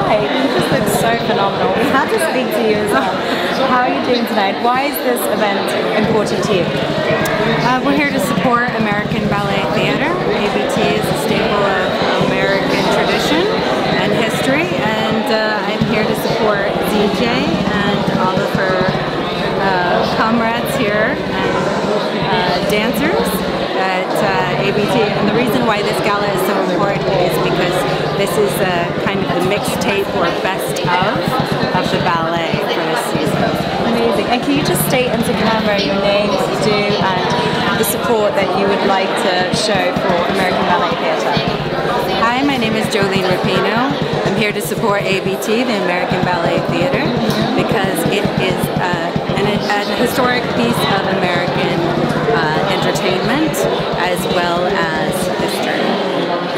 Hi, you just look so phenomenal. We had to speak to you as well. How are you doing tonight? Why is this event important to you? We're here to support American Ballet Theater. ABT is a staple of American tradition and history, and I'm here to support DJ and all of her comrades here and dancers at ABT. And the reason why this gala is so important is because this is kind of the mixtape or best of the ballet for this season. Amazing. And can you just state into camera your name, what you do, and the support that you would like to show for American Ballet Theatre? Hi, my name is Jolene I'm here to support ABT, the American Ballet Theatre, because it is an historic piece of American entertainment as well as